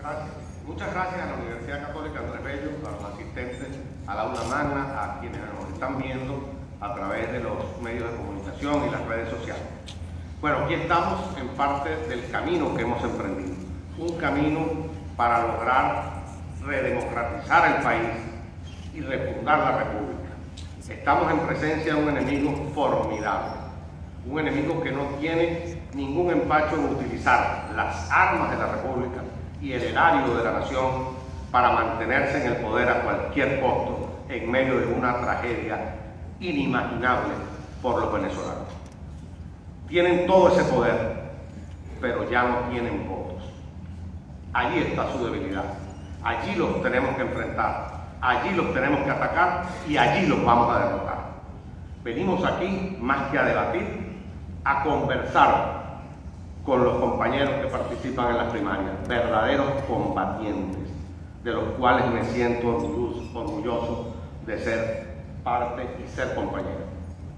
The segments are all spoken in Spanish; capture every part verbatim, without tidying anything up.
Gracias. Muchas gracias a la Universidad Católica Andrés Bello, a los asistentes al aula magna, a quienes nos están viendo a través de los medios de comunicación y las redes sociales. Bueno, aquí estamos en parte del camino que hemos emprendido. Un camino para lograr redemocratizar el país y refundar la República. Estamos en presencia de un enemigo formidable, un enemigo que no tiene ningún empacho en utilizar las armas de la República y el erario de la nación para mantenerse en el poder a cualquier costo en medio de una tragedia inimaginable por los venezolanos. Tienen todo ese poder, pero ya no tienen votos. Allí está su debilidad. Allí los tenemos que enfrentar, allí los tenemos que atacar y allí los vamos a derrotar. Venimos aquí más que a debatir, a conversar con los compañeros que participan en las primarias, verdaderos combatientes, de los cuales me siento orgulloso, orgulloso de ser parte y ser compañero.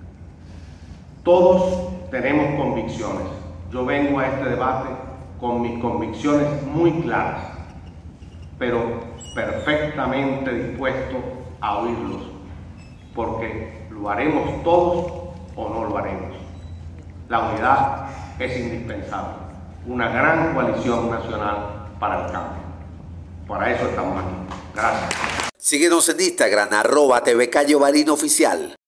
Todos tenemos convicciones. Yo vengo a este debate con mis convicciones muy claras, pero perfectamente dispuesto a oírlos, porque lo haremos todos o no lo haremos. La unidad es indispensable, una gran coalición nacional para el cambio. Para eso estamos aquí. Gracias. Síguenos en Instagram, arroba T V Cayo Barino Oficial.